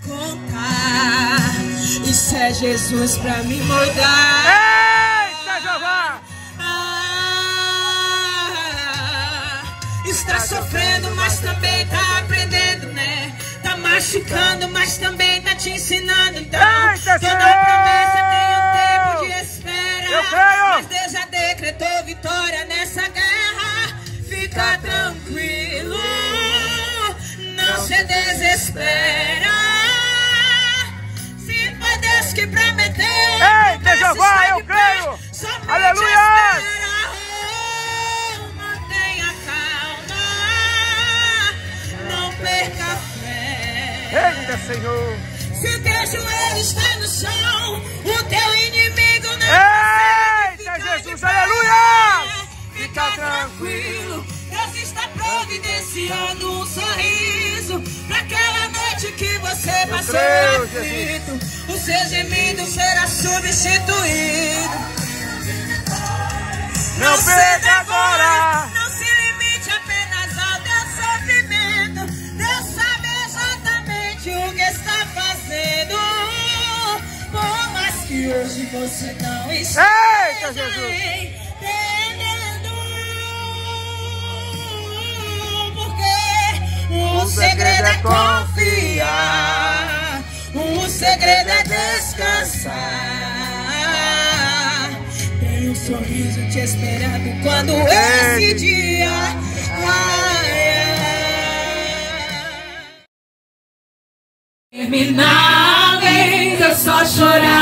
contar. Isso é Jesus pra me moldar. Eita, Jeová! Está sofrendo, mas também tá aprendendo, né? Tá machucando, mas também tá te ensinando. Então, Eita, toda promessa tem um tempo de espera. Eu creio. Mas Deus já decretou vitória nessa guerra. Fica tranquilo, não se desespera. Se foi Deus que prometeu, Eita, Jeová, eu creio. Aleluia. Mantenha calma, não perca a fé. Eita, Senhor. Se o teu joelho está no chão, o teu inimigo não Eita, Jesus, aleluia. Fica tranquilo, Deus está providenciando um sorriso para aquela noite que você passou aflito. O seu gemido será substituído. Não perca agora. Não se limite apenas ao teu sofrimento. Deus sabe exatamente o que está fazendo. Por mais que hoje você não esteja Eita, Jesus. entendendo. Porque o segredo é confiar. O segredo é descansar. Tem um sorriso te esperando quando esse dia raiar. Terminar, eu só chorar.